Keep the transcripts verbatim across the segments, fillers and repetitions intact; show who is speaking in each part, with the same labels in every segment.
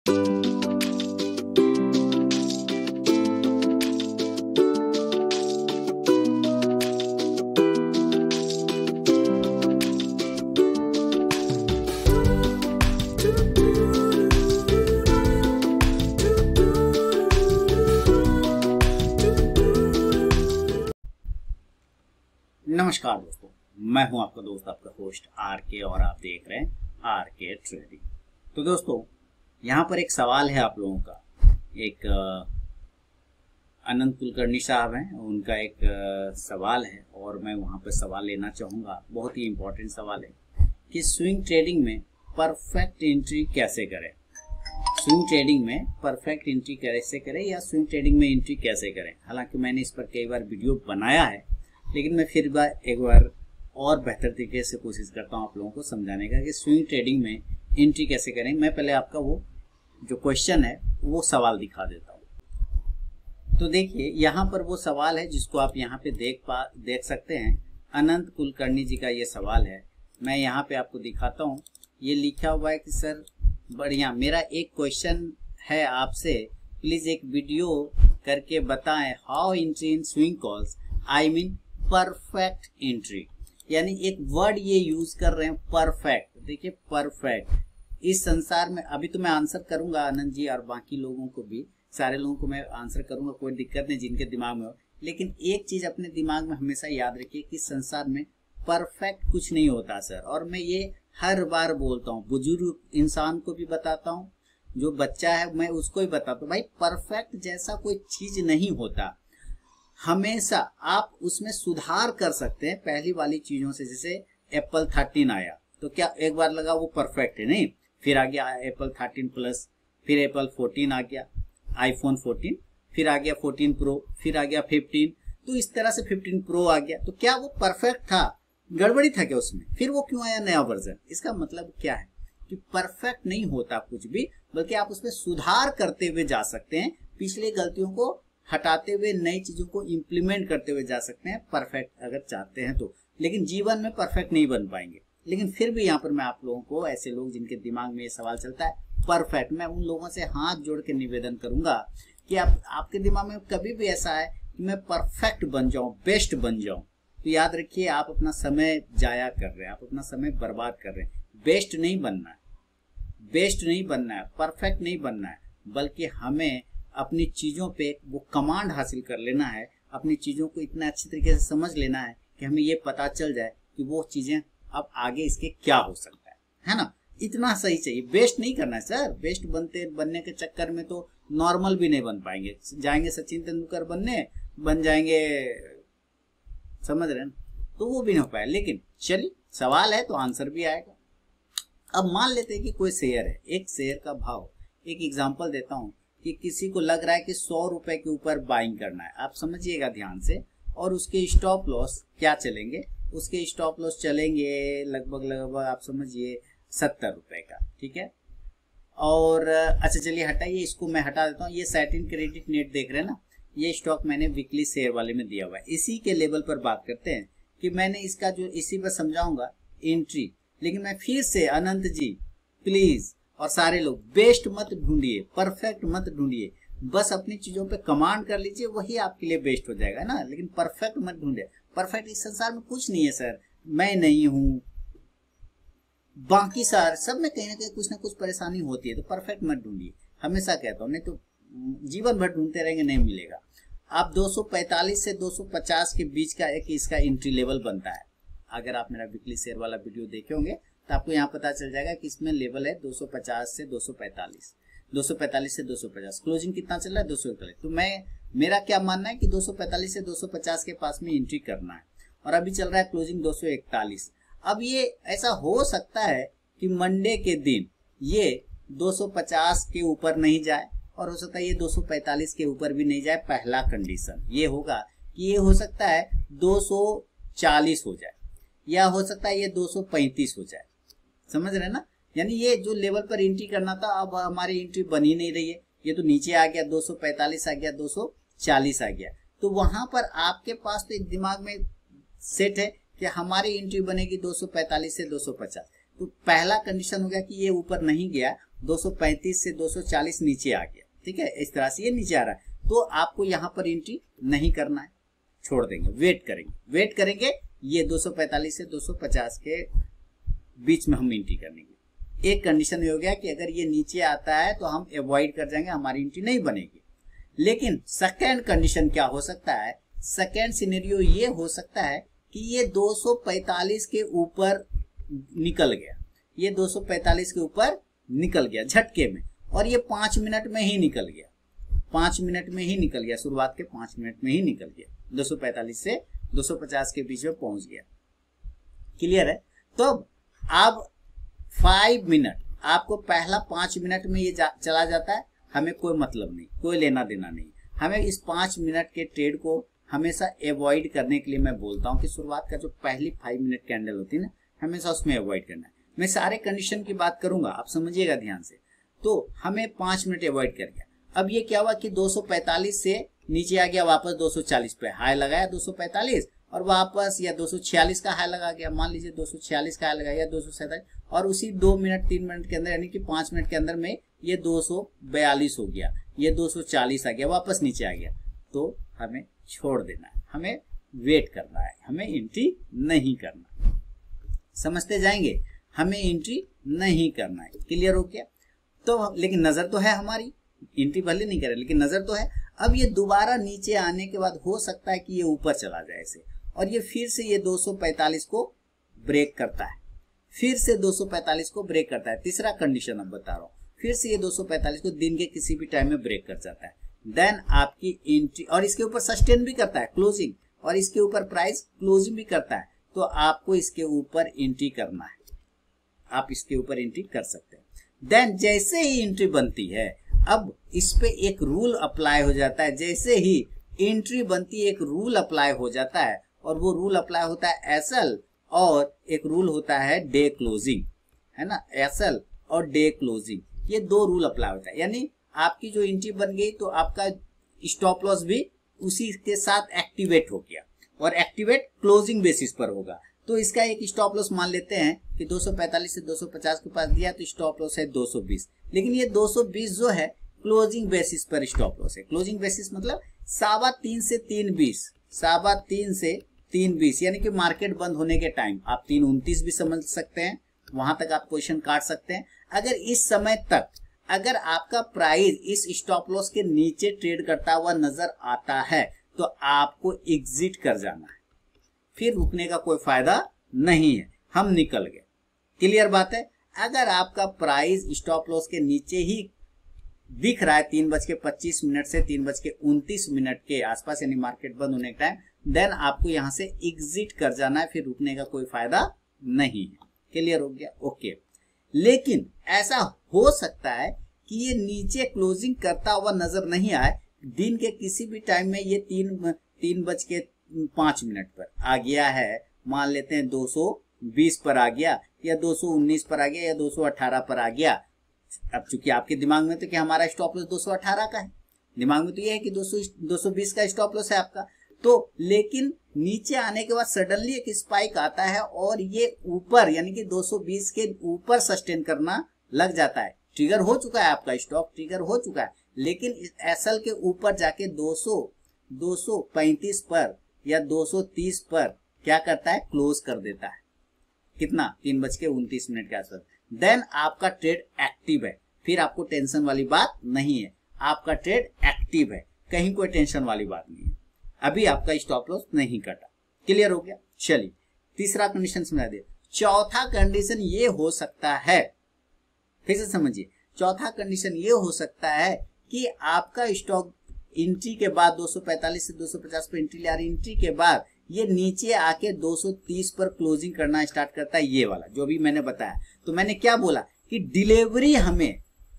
Speaker 1: नमस्कार दोस्तों, मैं हूं आपका दोस्त आपका होस्ट आर के और आप देख रहे हैं आर के ट्रेडिंग। तो दोस्तों, यहां पर एक सवाल है आप लोगों का। एक अनंत कुलकर्णी साहब हैं, उनका एक सवाल है और मैं वहां पर सवाल लेना चाहूँगा। बहुत ही इम्पोर्टेंट सवाल है कि स्विंग ट्रेडिंग में परफेक्ट एंट्री कैसे करें। स्विंग ट्रेडिंग में परफेक्ट एंट्री कैसे करें या स्विंग ट्रेडिंग में एंट्री कैसे करें। हालांकि मैंने इस पर कई बार वीडियो बनाया है, लेकिन मैं फिर बार एक बार और बेहतर तरीके से कोशिश करता हूं आप लोगों को समझाने का कि स्विंग ट्रेडिंग में एंट्री कैसे करें। मैं पहले आपका वो जो क्वेश्चन है वो सवाल दिखा देता हूं। तो देखिए, यहाँ पर वो सवाल है जिसको आप यहाँ पे देख पा देख सकते हैं। अनंत कुलकर्णी जी का ये सवाल है। मैं यहाँ पे आपको दिखाता हूँ। ये लिखा हुआ है कि सर बढ़िया, मेरा एक क्वेश्चन है आपसे, प्लीज एक वीडियो करके बताएं how entry in swing calls, I mean perfect entry. यानी एक वर्ड ये यूज कर रहे हैं परफेक्ट। देखिए परफेक्ट इस संसार में, अभी तो मैं आंसर करूंगा आनंद जी और बाकी लोगों को भी, सारे लोगों को मैं आंसर करूंगा, कोई दिक्कत नहीं जिनके दिमाग में हो। लेकिन एक चीज अपने दिमाग में हमेशा याद रखिए कि संसार में परफेक्ट कुछ नहीं होता सर। और मैं ये हर बार बोलता हूँ, बुजुर्ग इंसान को भी बताता हूँ, जो बच्चा है मैं उसको भी बताता हूँ, भाई परफेक्ट जैसा कोई चीज नहीं होता। हमेशा आप उसमें सुधार कर सकते हैं पहली वाली चीजों से। जैसे एप्पल थर्टीन आया तो क्या एक बार लगा वो परफेक्ट है, नहीं, फिर आ गया एप्पल थर्टीन प्लस, फिर एप्पल फोर्टीन आ गया, आईफोन फोर्टीन, फिर आ गया फोर्टीन प्रो, फिर आ गया फिफ्टीन। तो इस तरह से फिफ्टीन प्रो आ गया। तो क्या वो परफेक्ट था? गड़बड़ी था क्या उसमें? फिर वो क्यों आया नया वर्जन? इसका मतलब क्या है कि परफेक्ट नहीं होता कुछ भी, बल्कि आप उसमें सुधार करते हुए जा सकते हैं, पिछले गलतियों को हटाते हुए नई चीजों को इंप्लीमेंट करते हुए जा सकते हैं, परफेक्ट अगर चाहते हैं तो। लेकिन जीवन में परफेक्ट नहीं बन पाएंगे। लेकिन फिर भी यहाँ पर मैं आप लोगों को, ऐसे लोग जिनके दिमाग में ये सवाल चलता है परफेक्ट, मैं उन लोगों से हाथ जोड़ के निवेदन करूंगा कि आप आपके दिमाग में कभी भी ऐसा है कि मैं परफेक्ट बन जाऊं, बेस्ट बन जाऊं, तो याद रखिए आप अपना समय जाया कर रहे हैं, आप अपना समय बर्बाद कर रहे हैं। बेस्ट नहीं बनना है, बेस्ट नहीं बनना है, परफेक्ट नहीं बनना है, बल्कि हमें अपनी चीजों पे वो कमांड हासिल कर लेना है। अपनी चीजों को इतना अच्छी तरीके से समझ लेना है कि हमें ये पता चल जाए कि वो चीजें अब आगे इसके क्या हो सकता है, है ना। इतना सही चाहिए। बेस्ट नहीं करना है सर। बेस्ट बनते बनने के चक्कर में तो नॉर्मल भी नहीं बन पाएंगे। जाएंगे सचिन तेंदुलकर बनने, बन जाएंगे, समझ रहे हैं, तो वो भी नहीं हो पाया। लेकिन चलिए, सवाल है तो आंसर भी आएगा। अब मान लेते हैं कि कोई शेयर है, एक शेयर का भाव, एक एग्जाम्पल देता हूं कि किसी को लग रहा है कि सौ रुपए के ऊपर बाइंग करना है। आप समझिएगा ध्यान से। और उसके स्टॉप लॉस क्या चलेंगे? उसके स्टॉप लॉस चलेंगे लगभग लगभग आप समझिए सत्तर रुपए का, ठीक है। और अच्छा चलिए हटाइए, इसको मैं हटा देता हूँ। ये सैटिन क्रेडिट नेट देख रहे हैं ना, ये स्टॉक मैंने वीकली शेयर वाले में दिया हुआ है। इसी के लेवल पर बात करते हैं कि मैंने इसका जो, इसी पर समझाऊंगा एंट्री। लेकिन मैं फिर से, अनंत जी प्लीज और सारे लोग, बेस्ट मत ढूंढिए, परफेक्ट मत ढूंढिए, बस अपनी चीजों पे कमांड कर लीजिए, वही आपके लिए बेस्ट हो जाएगा ना। लेकिन परफेक्ट मत ढूंढिए। परफेक्ट इस संसार में कुछ नहीं है सर। मैं नहीं हूँ, बाकी सारे सब में कहीं ना कहीं कुछ ना कुछ परेशानी होती है। तो परफेक्ट मत ढूंढिए, हमेशा कहता हूँ, नहीं तो जीवन भर ढूंढते रहेंगे, नहीं मिलेगा। आप दो सौ पैंतालीस से दो सौ पचास के बीच का एक इसका एंट्री लेवल बनता है। अगर आप मेरा वीकली शेयर वाला वीडियो देखे होंगे तो आपको यहाँ पता चल जाएगा कि इसमें लेवल है दो सौ पचास से दो सौ पैंतालीस, दो सौ पैंतालीस से दो सौ पचास। क्लोजिंग कितना चल रहा है? दो सौ इकतालीस। तो मैं, मेरा क्या मानना है कि दो सौ पैंतालीस से दो सौ पचास के पास में एंट्री करना है। और अभी चल रहा है क्लोजिंग दो सौ इकतालीस। अब ये ऐसा हो सकता है कि मंडे के दिन ये दो सौ पचास के ऊपर नहीं जाए, और हो सकता है ये दो सौ पैंतालीस के ऊपर भी नहीं जाए। पहला कंडीशन ये होगा कि ये हो सकता है दो सौ चालीस हो जाए, या हो सकता है ये दो सौ पैंतीस हो जाए। समझ रहे ना? यानी ये जो लेवल पर एंट्री करना था, अब हमारी एंट्री बन ही नहीं रही है। ये तो नीचे आ गया, दो सौ पैंतालीस आ गया, दो सौ चालीस आ गया। तो वहां पर आपके पास तो एक दिमाग में सेट है कि हमारी एंट्री बनेगी दो सौ पैंतालीस से दो सौ पचास। तो पहला कंडीशन हो गया कि ये ऊपर नहीं गया, दो सौ पैंतीस से दो सौ चालीस नीचे आ गया, ठीक है, इस तरह से ये नीचे आ रहा है, तो आपको यहाँ पर एंट्री नहीं करना है, छोड़ देंगे, वेट करेंगे, वेट करेंगे ये दो सौ पैंतालीस से दो सौ पचास के बीच में हम एंट्री करेंगे। एक कंडीशन ये हो गया कि अगर ये नीचे आता है तो हम अवॉइड कर जाएंगे, हमारी एंट्री नहीं बनेगी। लेकिन सेकेंड कंडीशन क्या हो सकता है, सेकेंड सिनेरियो ये हो सकता है कि ये दो सौ पैंतालीस के ऊपर निकल गया, ये दो सौ पैंतालीस के ऊपर निकल गया झटके में, और ये पांच मिनट में ही निकल गया, पांच मिनट में ही निकल गया, शुरुआत के पांच मिनट में ही निकल गया, दो सौ पैंतालीस से दो सौ पचास के बीच में पहुंच गया। क्लियर है? तो अब फाइव मिनट, आपको पहला पांच मिनट में ये जा, चला जाता है, हमें कोई मतलब नहीं, कोई लेना देना नहीं। हमें इस पांच मिनट के ट्रेड को हमेशा अवॉइड करने के लिए मैं बोलता हूं कि शुरुआत का जो पहली फाइव मिनट कैंडल होती है ना, हमेशा उसमें अवॉइड करना है। मैं सारे कंडीशन की बात करूंगा, आप समझिएगा ध्यान से। तो हमें पांच मिनट अवॉइड कर गया। अब ये क्या हुआ कि दो सौ पैंतालीस से नीचे आ गया, वापस दो सौ चालीस पे हाई लगाया दो सौ पैंतालीस, और वापस या दो सौ छियालीस का हाई लगा गया, मान लीजिए दो सौ छियालीस का हाई लगा गया, दो सौ सैंतालीस, और उसी दो मिनट तीन मिनट के अंदर यानी कि पांच मिनट के अंदर में ये दो सौ बयालीस हो गया, ये दो सौ चालीस आ गया, वापस नीचे आ गया। तो हमें छोड़ देना है, हमें वेट करना है, हमें एंट्री नहीं करना। समझते जाएंगे, हमें एंट्री नहीं करना है। क्लियर हो गया? तो लेकिन नजर तो है हमारी, एंट्री भले नहीं करे लेकिन नजर तो है। अब ये दोबारा नीचे आने के बाद हो सकता है कि ये ऊपर चला जाए ऐसे, और ये फिर से ये दो सौ पैंतालीस को ब्रेक करता है, फिर से दो सौ पैंतालीस को ब्रेक करता है। तीसरा कंडीशन अब बता रहा हूं, फिर से ये दो सौ पैंतालीस को दिन के किसी भी टाइम में ब्रेक कर जाता है, देन आपकी एंट्री, और इसके ऊपर सस्टेन भी करता है क्लोजिंग, और इसके ऊपर प्राइस क्लोजिंग भी करता है, तो आपको इसके ऊपर एंट्री करना है, आप इसके ऊपर एंट्री कर सकते हैं। देन जैसे ही एंट्री बनती है, अब इस पे एक रूल अप्लाई हो जाता है, जैसे ही एंट्री बनती है एक रूल अप्लाई हो जाता है, और वो रूल अप्लाई होता है एसएल, और एक रूल होता है डे क्लोजिंग, है ना, एसएल और डे क्लोजिंग, ये दो रूल अप्लाई होता है। यानी आपकी जो एंट्री बन गई तो आपका स्टॉप लॉस भी उसी के साथ एक्टिवेट हो गया, और एक्टिवेट क्लोजिंग बेसिस पर होगा। तो इसका एक स्टॉप लॉस मान लेते हैं कि दो सौ पैंतालीस से दो सौ पचास के पास दिया तो स्टॉप लॉस है दो सौ बीस, लेकिन ये दो सौ बीस जो है क्लोजिंग बेसिस पर स्टॉप लॉस है। क्लोजिंग बेसिस मतलब सावा तीन से तीन बीस, सावा तीन से तीन बीस, यानी कि मार्केट बंद होने के टाइम, आप तीन उनतीस भी समझ सकते हैं, वहां तक आप पोजीशन काट सकते हैं। अगर इस समय तक अगर आपका प्राइस इस स्टॉप लॉस के नीचे ट्रेड करता हुआ नजर आता है तो आपको एग्जिट कर जाना है, फिर रुकने का कोई फायदा नहीं है, हम निकल गए। क्लियर बात है? अगर आपका प्राइस स्टॉप लॉस के नीचे ही दिख रहा है तीन बज के पच्चीस मिनट से तीन बज के उनतीस मिनट के आसपास, यानी मार्केट बंद होने का टाइम, देन आपको यहां से एग्जिट कर जाना है, फिर रुकने का कोई फायदा नहीं है। क्लियर हो गया? ओके। लेकिन ऐसा हो सकता है कि ये नीचे क्लोजिंग करता हुआ नजर नहीं आए, दिन के किसी भी टाइम में ये तीन तीन बज के पांच मिनट पर आ गया है, मान लेते हैं दो सौ बीस पर आ गया, या दो सौ उन्नीस पर आ गया, या दो सौ अठारह पर आ गया। अब चूंकि आपके दिमाग में तो कि हमारा स्टॉप लॉस दो सौ अठारह का है, दिमाग में तो ये है कि दो सौ दो सौ बीस का स्टॉप लॉस है आपका, तो लेकिन नीचे आने के बाद सडनली एक स्पाइक आता है और ये ऊपर यानी कि दो सौ बीस के ऊपर सस्टेन करना लग जाता है। ट्रिगर हो चुका है, आपका स्टॉक ट्रिगर हो चुका है, लेकिन एसएल के ऊपर जाके दो सौ दो सौ पैंतीस पर या दो सौ तीस पर क्या करता है, क्लोज कर देता है। कितना? तीन बज के उनतीस मिनट के आसपास। देन आपका ट्रेड एक्टिव है, फिर आपको टेंशन वाली बात नहीं है, आपका ट्रेड एक्टिव है, कहीं कोई टेंशन वाली बात नहीं है, अभी आपका स्टॉप लॉस नहीं कटा। क्लियर हो गया? चलिए तीसरा कंडीशन समझा दिया। चौथा कंडीशन ये हो सकता है, फिर से समझिए, चौथा कंडीशन ये हो सकता है कि आपका स्टॉक एंट्री के बाद दो सौ पैंतालीस से दो सौ पचास पे एंट्री लिया, एंट्री के बाद ये नीचे आके दो सौ तीस पर क्लोजिंग करना स्टार्ट करता है, ये वाला जो भी मैंने बताया। तो मैंने क्या बोला कि डिलीवरी हमें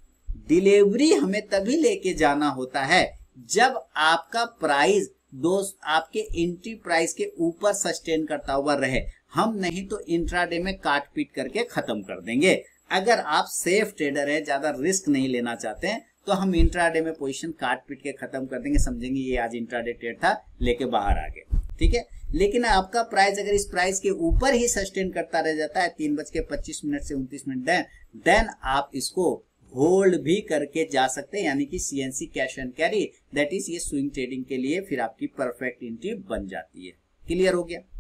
Speaker 1: डिलीवरी हमें तभी लेके जाना होता है जब आपका प्राइस दो आपके एंट्री प्राइस के ऊपर सस्टेन करता हुआ रहे, हम नहीं तो इंट्राडे में काट पीट करके खत्म कर देंगे। अगर आप सेफ ट्रेडर है, ज्यादा रिस्क नहीं लेना चाहते हैं, तो हम इंट्राडे में पोजीशन काट पीट के खत्म कर देंगे, समझेंगे ये आज इंट्राडे ट्रेड था, लेके बाहर आ गए, ठीक है। लेकिन आपका प्राइस अगर इस प्राइस के ऊपर ही सस्टेन करता रह जाता है तीन बज के पच्चीस मिनट से उनतीस मिनट देन देन आप इसको होल्ड भी करके जा सकते हैं, यानी कि CNC cash and carry, that is ये स्विंग ट्रेडिंग के लिए फिर आपकी परफेक्ट एंट्री बन जाती है। क्लियर हो गया।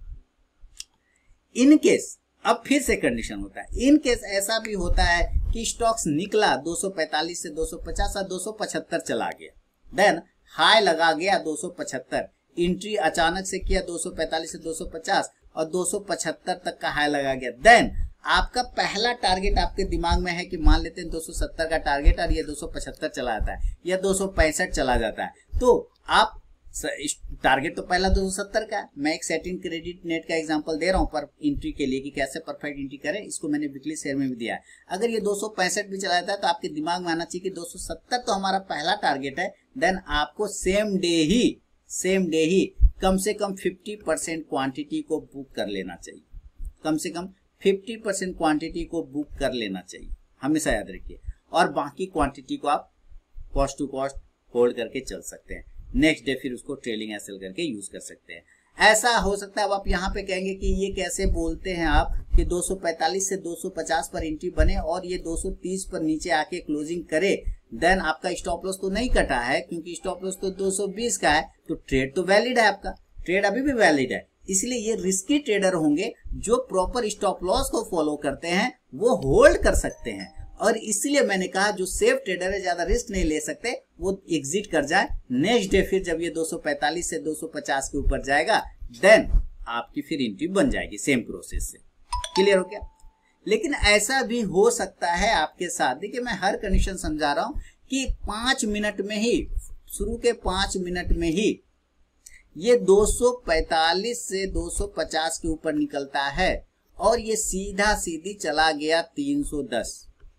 Speaker 1: इन केस अब फिर से कंडीशन होता है, इन केस ऐसा भी होता है कि स्टॉक्स निकला दो सौ पैंतालीस से दो सौ पचास और दो सौ पचहत्तर चला गया, देन हाई लगा गया दो सौ पचहत्तर, एंट्री अचानक से किया दो सौ पैंतालीस से दो सौ पचास और दो सौ पचहत्तर तक का हाई लगा गया, देन आपका पहला टारगेट आपके दिमाग में है कि मान लेते हैं दो सौ सत्तर का टारगेट और ये दो सौ पचहत्तर चला जाता है या दो सौ पैंसठ चला जाता है, तो आप टारगेट तो पहला दो सौ सत्तर का है। मैं एक सेटिंग क्रेडिट नेट का एग्जांपल दे रहा हूं पर एंट्री के लिए कि कैसे परफेक्ट एंट्री करें, इसको मैंने वीकली शेयर में भी दिया है। अगर ये दो सौ पैंसठ भी चला जाता है तो आपके दिमाग में आना चाहिए कि दो सौ सत्तर तो हमारा पहला टारगेट है, देन आपको सेम डे ही सेम डे ही कम से कम पचास परसेंट क्वांटिटी को बुक कर लेना चाहिए, कम से कम पचास परसेंट क्वांटिटी को बुक कर लेना चाहिए, हमेशा याद रखिए, और बाकी क्वांटिटी को आप कॉस्ट टू कॉस्ट होल्ड करके चल सकते हैं, नेक्स्ट डे फिर उसको ट्रेलिंग एसएल करके यूज कर सकते हैं। ऐसा हो सकता है अब आप यहाँ पे कहेंगे कि ये कैसे बोलते हैं आप कि दो सौ पैंतालीस से दो सौ पचास पर एंट्री बने और ये दो सौ तीस पर नीचे आके क्लोजिंग करे, देन आपका स्टॉप लॉस तो नहीं कटा है क्योंकि स्टॉप लॉस तो दो सौ बीस का है, तो ट्रेड तो वैलिड है, आपका ट्रेड अभी भी वैलिड है। इसलिए ये रिस्की ट्रेडर होंगे जो प्रॉपर स्टॉप लॉस को फॉलो करते हैं, वो होल्ड कर सकते हैं, और इसलिए मैंने कहा जो सेफ ट्रेडर है, ज्यादा रिस्क नहीं ले सकते, वो एग्जिट कर जाए। नेक्स्ट डे फिर जब ये दो सौ पैंतालीस से दो सौ पचास के ऊपर जाएगा, देन आपकी फिर एंट्री बन जाएगी सेम प्रोसेस से। क्लियर हो गया। लेकिन ऐसा भी हो सकता है आपके साथ, देखिए मैं हर कंडीशन समझा रहा हूं कि पांच मिनट में ही, शुरू के पांच मिनट में ही ये दो सौ पैंतालीस से दो सौ पचास के ऊपर निकलता है और ये सीधा सीधी चला गया तीन सौ दस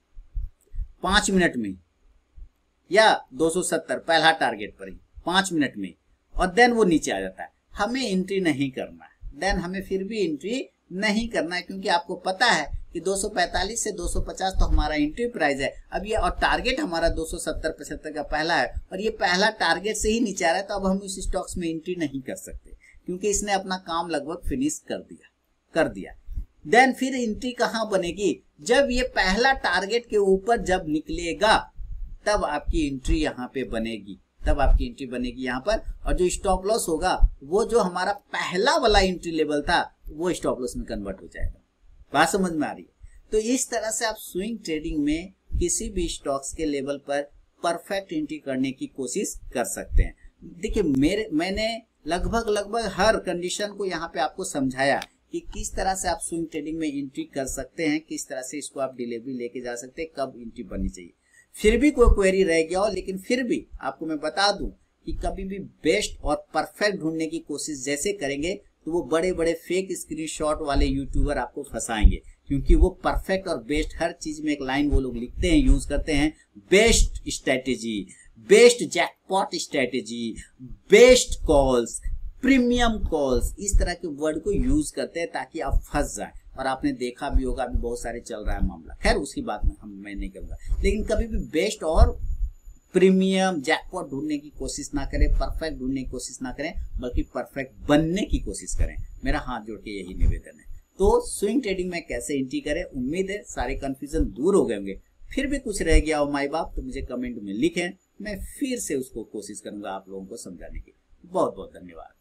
Speaker 1: पांच मिनट में, या दो सौ सत्तर पहला टारगेट पर ही पांच मिनट में, और देन वो नीचे आ जाता है। हमें एंट्री नहीं करना है, देन हमें फिर भी एंट्री नहीं करना है, क्योंकि आपको पता है कि दो सौ पैंतालीस से दो सौ पचास तो हमारा एंट्री प्राइस है अब ये, और टारगेट हमारा दो सौ सत्तर पचहत्तर का पहला है, और ये पहला टारगेट से ही नीचे आ रहा है, तो अब हम इस स्टॉक्स में एंट्री नहीं कर सकते क्योंकि इसने अपना काम लगभग फिनिश कर दिया कर दिया देन फिर एंट्री कहां बनेगी, जब ये पहला टारगेट के ऊपर जब निकलेगा तब आपकी एंट्री यहां पे बनेगी, तब आपकी एंट्री बनेगी यहां पर, और जो स्टॉप लॉस होगा वो जो हमारा पहला वाला एंट्री लेवल था वो स्टॉप लॉस में कन्वर्ट हो जाएगा। बात समझ में आ रही है। तो इस तरह से आप स्विंग ट्रेडिंग में किसी भी स्टॉक्स के लेवल पर परफेक्ट एंट्री करने की कोशिश कर सकते हैं। देखिए मेरे मैंने लगभग लगभग हर कंडीशन को यहाँ पे आपको समझाया कि किस तरह से आप स्विंग ट्रेडिंग में एंट्री कर सकते हैं, किस तरह से इसको आप डिलीवरी लेके जा सकते हैं, कब एंट्री बननी चाहिए। फिर भी कोई क्वेरी रह गया हो, लेकिन फिर भी आपको मैं बता दूं कि कभी भी बेस्ट और परफेक्ट ढूंढने की कोशिश जैसे करेंगे तो वो बड़े बड़े फेक स्क्रीनशॉट वाले यूट्यूबर आपको फंसाएंगे, क्योंकि वो परफेक्ट और बेस्ट हर चीज में एक लाइन वो लोग लिखते हैं, यूज करते हैं, best strategy, best jackpot strategy, best calls, premium calls, इस तरह के वर्ड को यूज करते हैं ताकि आप फंस जाए। और आपने देखा भी होगा अभी बहुत सारे चल रहा है मामला, खैर उसकी बात में हम मैं नहीं करूंगा, लेकिन कभी भी बेस्ट और प्रीमियम जैकपॉट ढूंढने की कोशिश ना करें, परफेक्ट ढूंढने की कोशिश ना करें, बल्कि परफेक्ट बनने की कोशिश करें। मेरा हाथ जोड़ के यही निवेदन है। तो स्विंग ट्रेडिंग में कैसे एंट्री करें, उम्मीद है सारे कंफ्यूजन दूर हो गए होंगे। फिर भी कुछ रह गया हो माई बाप तो मुझे कमेंट में लिखें, मैं फिर से उसको कोशिश करूंगा आप लोगों को समझाने की। बहुत बहुत धन्यवाद।